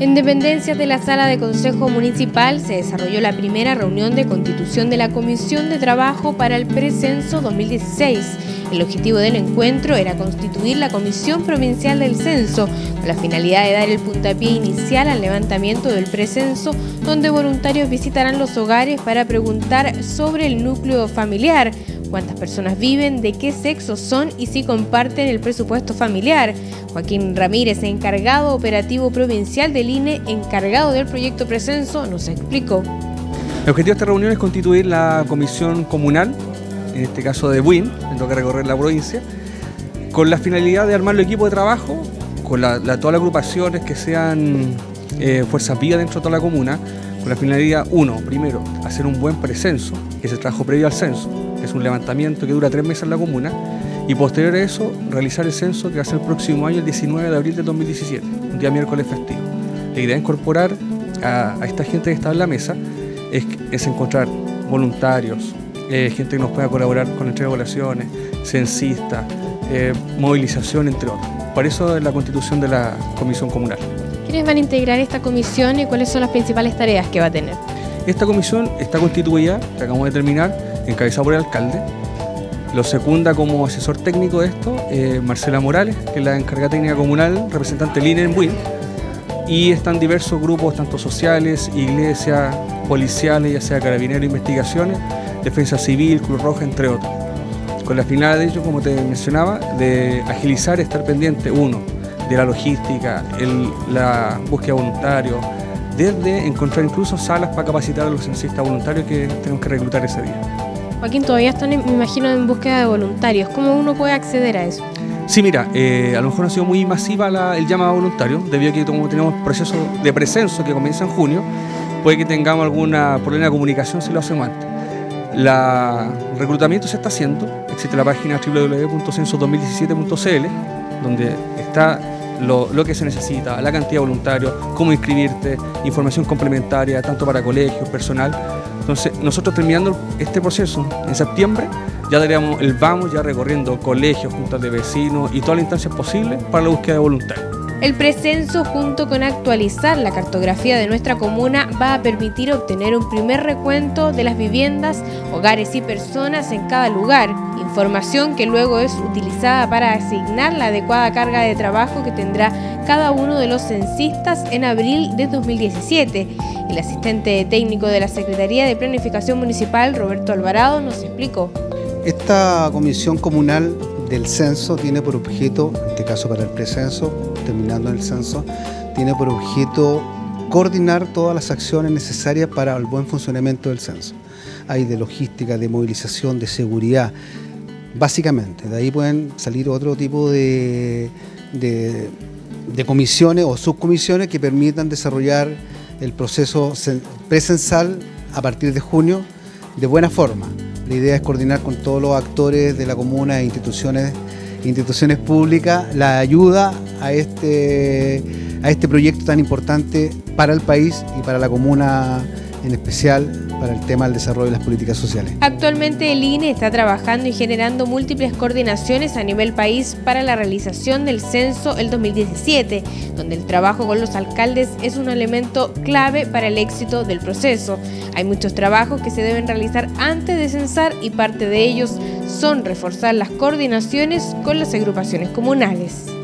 En dependencias de la Sala de Consejo Municipal se desarrolló la primera reunión de constitución de la Comisión de Trabajo para el Precenso 2016. El objetivo del encuentro era constituir la Comisión Provincial del Censo, con la finalidad de dar el puntapié inicial al levantamiento del precenso, donde voluntarios visitarán los hogares para preguntar sobre el núcleo familiar, cuántas personas viven, de qué sexo son y si comparten el presupuesto familiar. Joaquín Ramírez, encargado operativo provincial del INE, encargado del proyecto Precenso, nos explicó. El objetivo de esta reunión es constituir la comisión comunal, en este caso de Buin, que toca recorrer la provincia, con la finalidad de armar el equipo de trabajo, con todas las agrupaciones que sean fuerzas vivas dentro de toda la comuna, con la finalidad, primero, hacer un buen precenso, que es el trabajo previo al censo, que es un levantamiento que dura 3 meses en la comuna, y posterior a eso, realizar el censo que va a ser el próximo año, el 19 de abril de 2017, un día miércoles festivo. La idea de incorporar a esta gente que está en la mesa es encontrar voluntarios, gente que nos pueda colaborar con la entrega de poblaciones, censistas, movilización, entre otros. Por eso es la constitución de la comisión comunal. ¿Quiénes van a integrar esta comisión y cuáles son las principales tareas que va a tener? Esta comisión está constituida, que acabamos de terminar, encabezada por el alcalde. Lo secunda como asesor técnico de esto Marcela Morales, que es la encargada técnica comunal, representante del INE en Buin. Y están diversos grupos, tanto sociales, iglesias, policiales, ya sea carabineros, investigaciones, defensa civil, Cruz Roja, entre otros. Con la finalidad de ello, como te mencionaba, de agilizar, estar pendiente, de la logística, la búsqueda de voluntarios, desde encontrar incluso salas para capacitar a los censistas voluntarios que tenemos que reclutar ese día. Joaquín, todavía están, me imagino, en búsqueda de voluntarios. ¿Cómo uno puede acceder a eso? Sí, mira, a lo mejor no ha sido muy masiva el llamado a voluntarios, debido a que como tenemos proceso de precenso que comienza en junio, puede que tengamos algún problema de comunicación si lo hacemos antes. El reclutamiento se está haciendo, existe la página www.censo2017.cl, donde está lo que se necesita, la cantidad de voluntarios, cómo inscribirte, información complementaria, tanto para colegios, personal. Entonces, nosotros terminando este proceso en septiembre, ya daríamos ya recorriendo colegios, juntas de vecinos y todas las instancias posibles para la búsqueda de voluntarios. El precenso, junto con actualizar la cartografía de nuestra comuna, va a permitir obtener un primer recuento de las viviendas, hogares y personas en cada lugar, información que luego es utilizada para asignar la adecuada carga de trabajo que tendrá cada uno de los censistas en abril de 2017. El asistente técnico de la Secretaría de Planificación Municipal, Roberto Alvarado, nos explicó. Esta comisión comunal del censo tiene por objeto, en este caso para el precenso, terminando el censo, tiene por objeto coordinar todas las acciones necesarias para el buen funcionamiento del censo. Hay de logística, de movilización, de seguridad, básicamente. De ahí pueden salir otro tipo de comisiones o subcomisiones que permitan desarrollar el proceso precensal a partir de junio de buena forma. La idea es coordinar con todos los actores de la comuna e instituciones públicas la ayuda a este proyecto tan importante para el país y para la comuna en especial, para el tema del desarrollo de las políticas sociales. Actualmente el INE está trabajando y generando múltiples coordinaciones a nivel país para la realización del censo el 2017, donde el trabajo con los alcaldes es un elemento clave para el éxito del proceso. Hay muchos trabajos que se deben realizar antes de censar y parte de ellos son reforzar las coordinaciones con las agrupaciones comunales.